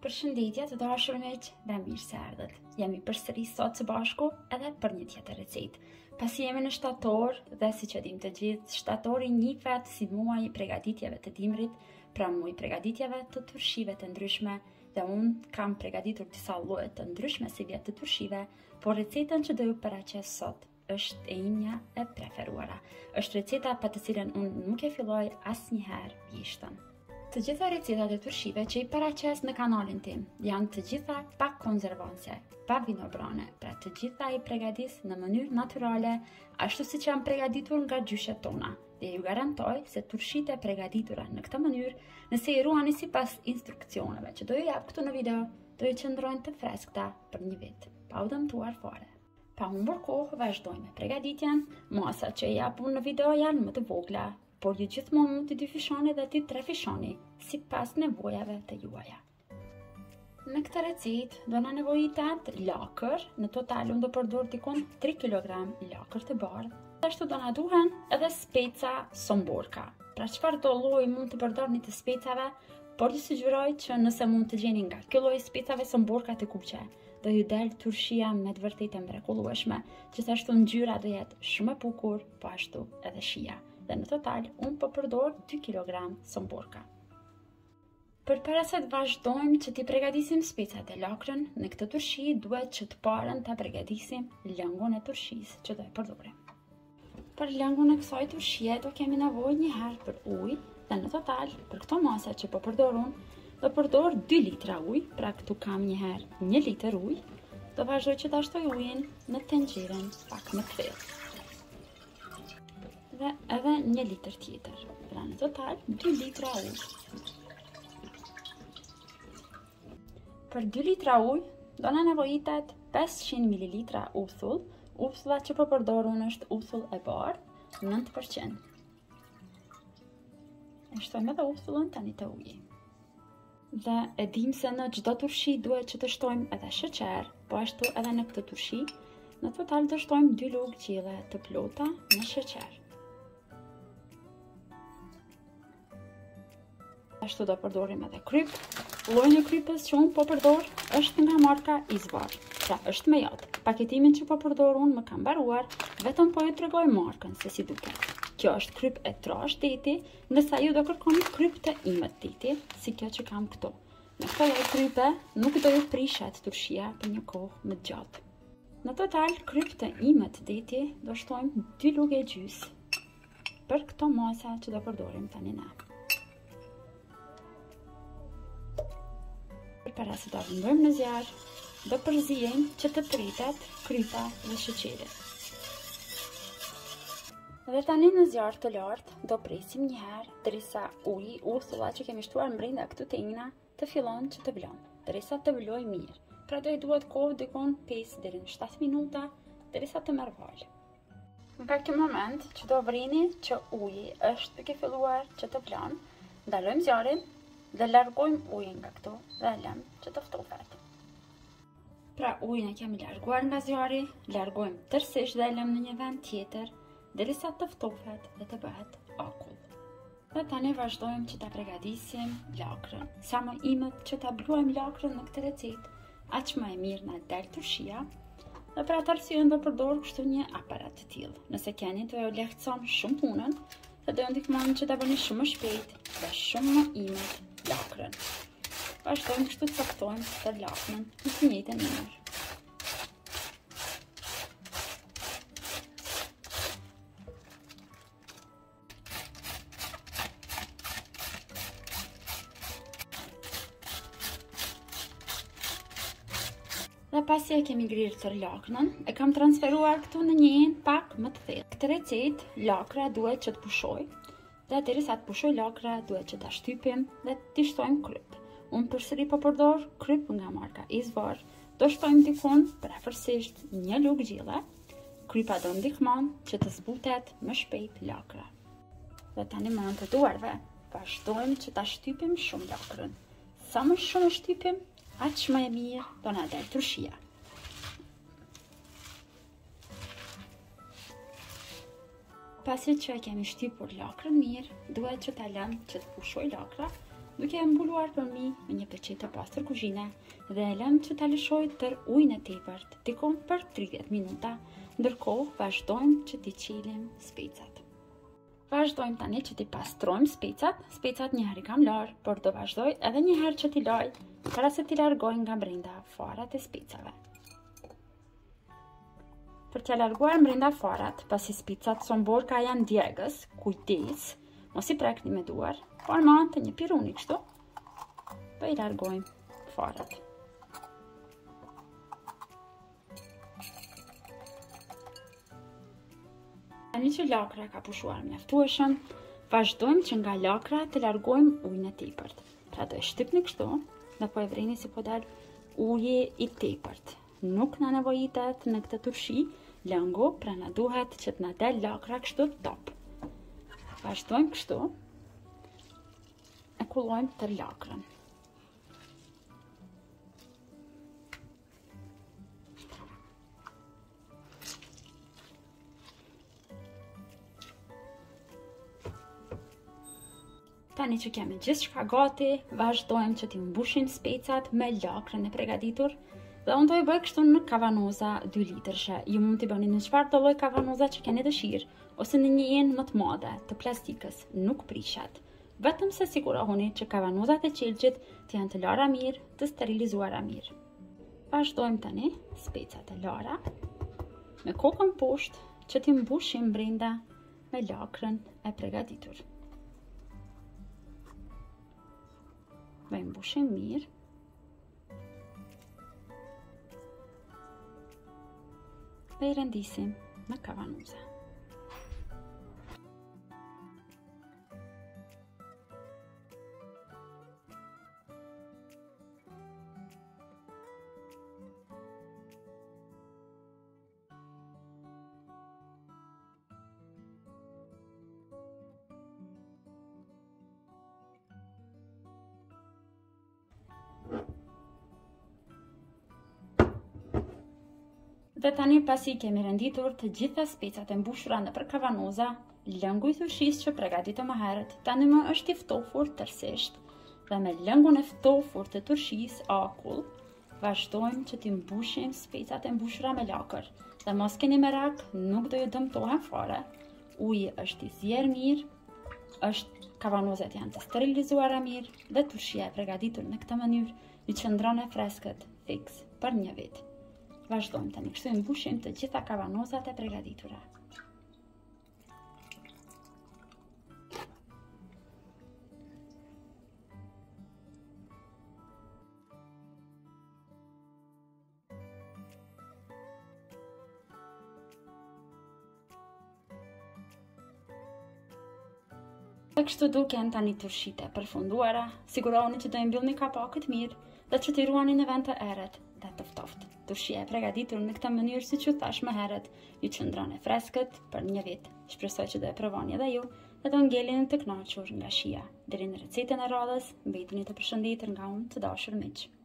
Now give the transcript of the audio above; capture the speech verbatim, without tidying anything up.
Përshëndetje të dashur miq dhe mirë se erdhët. Jemi përsëri sot së bashku edhe për një tjetër recetë. Pasi jemi në shtator dhe siç e dim të gjithë, shtatori njihet si muaji i përgatitjeve të dimrit, pra muaji i përgatitjeve të turshive të ndryshme, dhe unë kam përgatitur disa lloje të ndryshme si vjet të turshive, por recetën që do ju paraqes sot është e imja e preferuara. Është receta pa të cilën unë nuk e filloj asnjëherë vjeshtën. Të gjitha recetat e turshive që i paraqes në kanalin tim janë të gjitha pa konservanse, pa vinobrane, pra të gjitha i përgatis në mënyrë natyrale, ashtu si që janë përgatitur nga gjyshet tona. Dhe ju garantoj se turshit e përgatitura në këtë mënyrë, nëse i ruani sipas instruksioneve që do ju jap këtu në video, do ju qëndrojnë të freskëta për një vit, pa u dëmtuar fare. Pa humbur kohë, vazhdojmë me përgatitjen. Masat që i jap unë në video janë më të vogla, por ju gjithmonë mund të dyfishoni dhe të trefishoni sipas nevojave të juaja. Në këtë recetë do na nevojitet lakër, në total unë do përdor dikon tre kilogram lakër të bardhë. Ashtu do na duhen edhe speca somborka. Pra çfarë do lloji mund të përdorni të specave, por ju sugjeroj që nëse mund të gjeni nga ky lloj specave somborka të kuqe, do ju del turshia me të vërtetë mrekullueshme. Gjithashtu ngjyra do jetë shumë e bukur, po ashtu edhe shija. Dhe në total, unë po përdor dy kilogram somborka. Për para se të vazhdojmë që t'i përgatisim specat e lakrën, në këtë turshi duhet që të parën t'a përgatisim lëngun e turshisë që do e përdorim. Për lëngun e kësaj turshie do kemi nevojë një herë për ujë, dhe në total, për këto masa që po përdor unë, do përdor dy litra ujë, pra këtu kam një herë një litër ujë, do vazhdoj që ta shtoj ujin në tenxherën pak më të thellë. Dhe edhe një litër tjetër, pra në total dy litra ujë. Për dy litra ujë do na nevojitet pesëqind mililitra uthull. Uthulla që po përdor unë është uthull e bardhë, nëntë përqind. E shtojmë edhe uthullën tani të uji. Dhe e dim se në çdo turshi duhet që të shtojmë edhe sheqer, po ashtu edhe në këtë turshi, në total të shtojmë dy lugë gjelle të plota me sheqer. Ashtu do përdorim edhe kryp. Lloji i krypës që unë po përdor është nga marka Izvar. Pra është me jod. Paketimin që po përdor unë më ka mbaruar, vetëm po ju tregoj markën se si duket. Kjo është kryp e trash deti, ndërsa ju do kërkoni kryp të imët deti, si kjo që kam këtu. Me këtë lloj krype nuk do ju prishet turshia për një kohë më gjatë. Në total, kryp të imët deti do shtojmë dy lugë e gjys për këto masa që do përdorim tani ne. Para se ta vendojmë në zjarr, do përziejmë që të pritet krypa dhe sheqeri. Dhe tani në zjarr të lartë do presim një herë derisa uji, uthulla që kemi shtuar brenda këtu tengna, të fillon që të vlon, derisa të vlojë mirë. Pra do i duhet kohë dikon pesë deri në shtatë minuta derisa të merr vaj. Nga ky moment që do vrini që uji është duke filluar që të vlon, ndalojmë zjarrin dhe largojmë ujin nga këtu dhe lëmë që të ftofet. Pra ujin e kemi larguar nga zjarri, largojmë tërësisht dhe lëmë në një vend tjetër, derisa të ftofet dhe të bëhet akull. Dhe tani vazhdojmë që ta përgatisim lakrën. Sa më imët që ta bluajmë lakrën në këtë recetë, aq më e mirë na del turshia. Dhe për atë arsye do përdor kështu një aparat të tillë. Nëse keni do ju lehtëson shumë punën, dhe do ju ndihmon që ta bëni shumë më shpejt dhe shumë më imët lakrën. Vazhdojmë kështu të caktojmë të lakrën në të njëjtën mënyrë. Dhe pasi e kemi grirë të lakrën, e kam transferuar këtu në një enë pak më të thellë. Këtë recetë, lakra duhet që të pushoj, dhe derisa të pushoj lakra duhet që ta shtypim dhe t'i shtojmë kryp. Unë përsëri po përdor kryp nga marka Izvar. Do shtojmë dikon prefersisht një lugë gjelle. Krypa do ndihmon që të zbutet më shpejt lakra. Dhe tani me anë të duarve vazhdojmë që ta shtypim shumë lakrën. Sa më shumë e shtypim, aq më e mirë do na del turshia. Pasi që e kemi shtypur lakrën mirë, duhet që ta lëmë që të pushoj lakra duke e mbuluar për mi me një peçetë të pastër kuzhine dhe e lëm që ta lëshoj tër ujin e tepërt, diku për tridhjetë minuta. Ndërkohë vazhdojmë që t'i qilim specat. Vazhdojmë tani që t'i pastrojmë specat. Specat një herë i kam larë, por do vazhdoj edhe një herë që t'i laj, para se t'i largoj nga brenda farat e specave. Për t'ja larguar brenda farat, pasi specat son borka janë djegës, kujdes, mos i prekni me duar, por ma të një piruni kështu, po i largojmë farat. Tani që lakra ka pushuar mjaftueshëm, vazhdojmë që nga lakra të largojmë ujin e tepërt. Pra do e shtypni kështu, dhe po e vreni si po dal uji i tepërt. Nuk na nevojitet në këtë turshi lëngu, pra na duhet që të na del lakra kështu top. Vazhdojmë kështu, e kullojmë tër lakrën. Tani që kemi gjithë shka gati, vazhdojmë që t'i mbushim specat me lakrën e pregaditur dhe unë do i bëj kështu në kavanoza dy litërshe. Ju mund t'i bëni në çfarë të lloj kavanoza që keni dëshirë, ose në një enë më të madhe, të plastikës, nuk prishet. Vetëm se sigurohuni që kavanozat e qelçit të janë të lara mirë, të sterilizuara mirë. Vazhdojmë tani specat e lara me kokën poshtë që t'i mbushim brenda me lakrën e pregaditur. Dhe i mbushim mirë. Dhe i rendisim në kavanoza. Dhe tani pasi kemi renditur të gjitha specat e mbushura nëpër kavanoza, lëngu i thurshisë që pregaditëm më herët tani më është i ftofur tërësisht dhe me lëngun e ftofur të turshisë akull, vazhdojmë që t'i mbushim specat e mbushura me lakër. Dhe mos keni merak, nuk do ju dëmtohen fare. Uji është i zjerë mirë, është kavanozat janë të sterilizuara mirë dhe turshia e pregaditur në këtë mënyrë një qëndron e freskët fiks për një vit. Vazhdojmë tani kështu i mbushim të gjitha kavanozat e pregaditura. Dhe kështu duken tani turshite përfunduara, sigurohuni që do i mbyllni kapakët mirë dhe që t'i ruani në vend të errët dhe të ftoftë. Turshia e pregaditur në këtë mënyrë, siç u thash më herët, ju qëndron e freskët për një vit. Shpresoj që do e provoni edhe ju dhe do ngeleni të kënaqur nga shija. Deri në recetën e radhës, mbeteni të përshëndetur nga unë, të dashur miq.